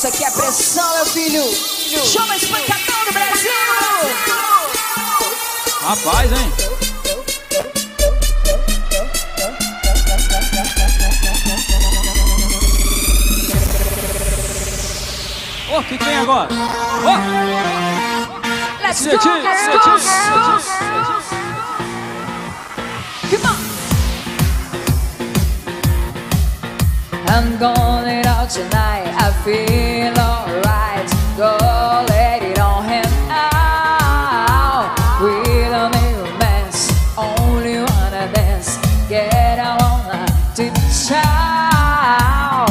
Isso aqui é pressão, meu filho. Chama espancadão do Brasil. Rapaz, hein? Ô, que tem agora? Ô! Let's go, let's go. Come on. I'm going out tonight, I feel alright. Go let it on him out. We don't need romance, only wanna dance. Get along to the child.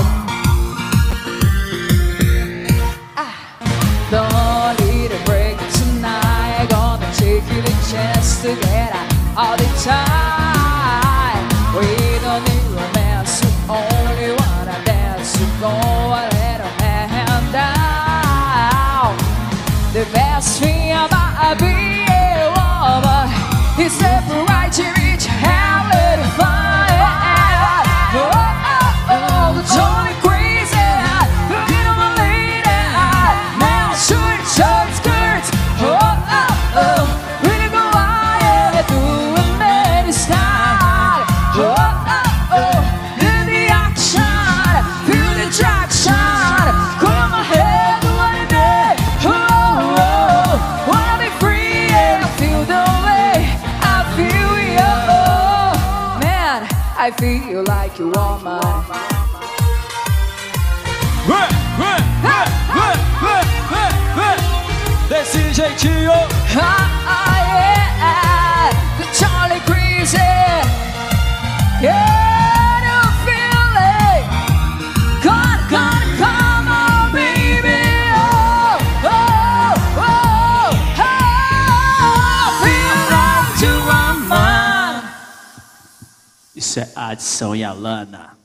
Don't need a break tonight. Gonna take you the chance to get out all the time. We don't need romance, only wanna dance. So go a little hand down. The best thing about being a woman is the variety reach and let it fly. Oh, oh, oh, the Johnny crazy. Get on my lady. Now short skirts. Oh, oh, oh. Really go wild, doing any style. Oh, oh, oh. In the action, feel the traction. Come my head, what it is. Oh, oh, wanna be free, yeah. I feel the way I feel, yeah. Man, I feel like a woman. Desse jeitinho. Yeah, the Charlie Crazy. Yeah, the feeling. Come on, baby. Oh, oh, oh, oh. Feel like to woman. Isso é Adson e Alana.